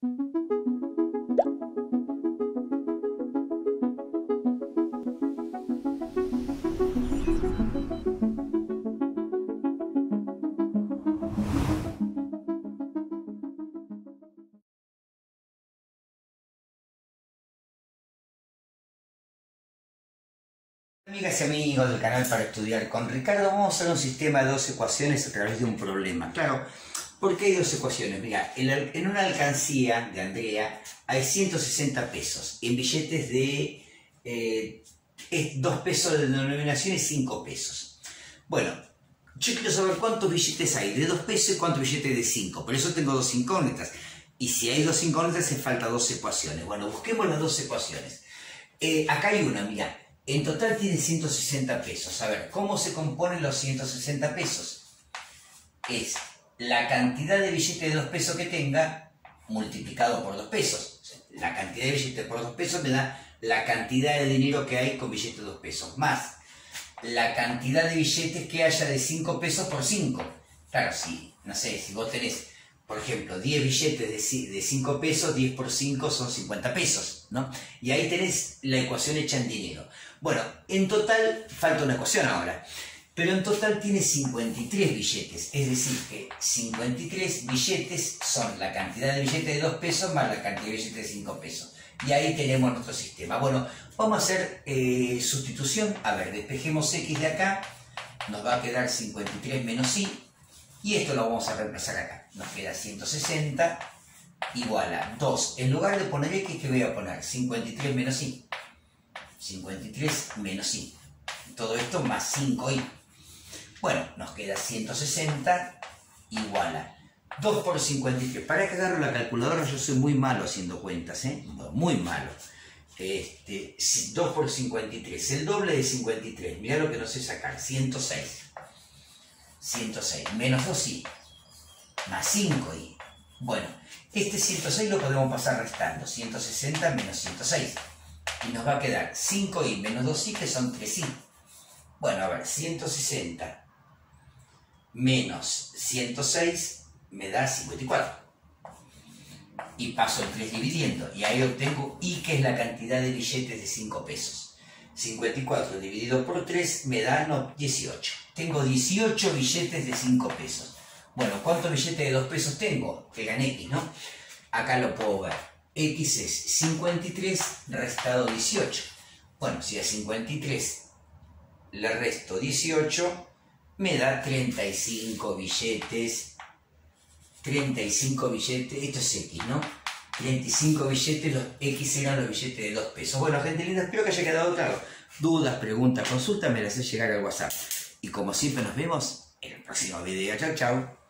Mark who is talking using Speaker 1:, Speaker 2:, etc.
Speaker 1: Amigas y amigos del canal Para Estudiar con Ricardo, vamos a hacer un sistema de dos ecuaciones a través de un problema. Claro, ¿por qué hay dos ecuaciones? Mira, en una alcancía de Andrea hay 160 pesos, en billetes de 2 pesos de denominación y 5 pesos. Bueno, yo quiero saber cuántos billetes hay de 2 pesos y cuántos billetes de 5, por eso tengo dos incógnitas. Y si hay dos incógnitas, hace falta dos ecuaciones. Bueno, busquemos las dos ecuaciones. Acá hay una, mira. En total tiene 160 pesos. A ver, ¿cómo se componen los 160 pesos? Es la cantidad de billetes de 2 pesos que tenga multiplicado por 2 pesos. O sea, la cantidad de billetes por 2 pesos me da la cantidad de dinero que hay con billetes de 2 pesos. Más la cantidad de billetes que haya de 5 pesos por 5. Claro, si, no sé, si vos tenés, por ejemplo, 10 billetes de 5 pesos, 10 por 5 son 50 pesos, ¿no? Y ahí tenés la ecuación hecha en dinero. Bueno, en total, falta una ecuación ahora, pero en total tiene 53 billetes, es decir que 53 billetes son la cantidad de billetes de 2 pesos más la cantidad de billetes de 5 pesos. Y ahí tenemos nuestro sistema. Bueno, vamos a hacer sustitución. A ver, despejemos x de acá, nos va a quedar 53 menos y, y esto lo vamos a reemplazar acá. Nos queda 160 igual a 2. En lugar de poner x, ¿qué voy a poner? 53 menos y. 53 menos y. Todo esto más 5y. Bueno, nos queda 160 igual a 2 por 53. Para que agarro la calculadora, yo soy muy malo haciendo cuentas, muy malo. 2 por 53, el doble de 53. Mirá lo que no sé sacar, 106. 106 menos 2y más 5y. Bueno, este 106 lo podemos pasar restando. 160 menos 106. Y nos va a quedar 5y menos 2y, que son 3y. Bueno, a ver, 160 menos 106 me da 54. Y paso el 3 dividiendo. Y ahí obtengo y, que es la cantidad de billetes de 5 pesos. 54 dividido por 3 me da 18. Tengo 18 billetes de 5 pesos. Bueno, ¿cuántos billetes de 2 pesos tengo? Que eran X, ¿no? Acá lo puedo ver. X es 53 restado 18. Bueno, si a 53 le resto 18, me da 35 billetes. 35 billetes, esto es X, ¿no? 35 billetes, los X eran los billetes de 2 pesos. Bueno, gente linda, espero que haya quedado claro. Dudas, preguntas, consultas, me las hace llegar al WhatsApp. Y como siempre nos vemos en el próximo video. Chau, chau.